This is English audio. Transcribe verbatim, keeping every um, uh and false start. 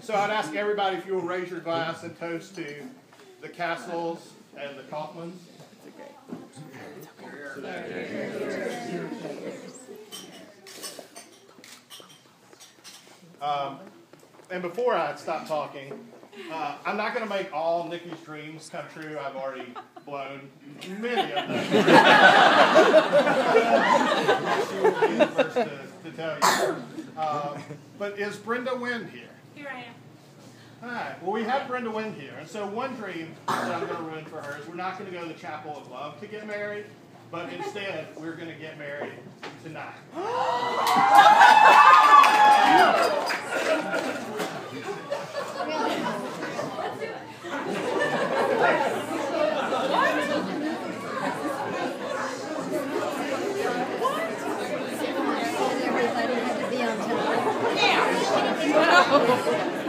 So I'd ask everybody if you will raise your glass and toast to the Castles and the Kaufmans. Um, and before I stop talking, uh, I'm not going to make all Nikki's dreams come true. I've already blown many of them. She will be the first to, to tell you. Uh, but is Brenda Wynn here? Here I am. Hi. Well, we have Brenda Wynn here. And so one dream that I'm going to ruin for her is we're not going to go to the Chapel of Love to get married, but instead we're going to get married tonight. Everybody had to be on time. Yeah.